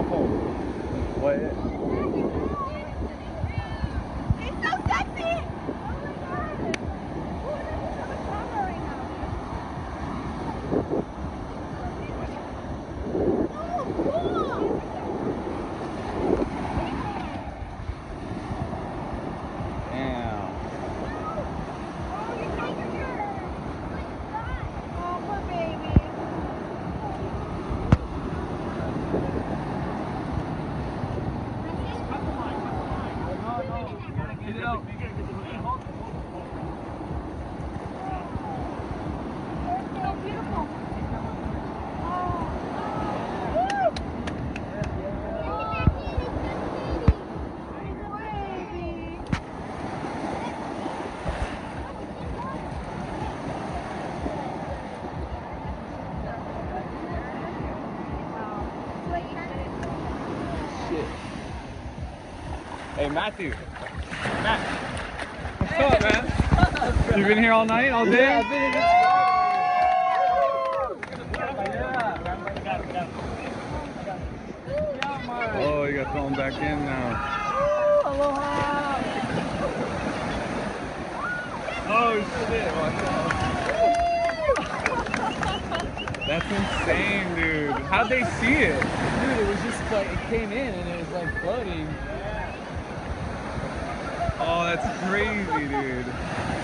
What? He's so sexy! Hey, Matthew. Matt. What's up, man? You been here all night, all day? Yeah, I've been in this Oh, you got thrown back in now. Aloha! Oh, shit. That's insane, dude. How'd they see it? Dude, it was just like, it came in and it was like floating. Oh, that's crazy, dude.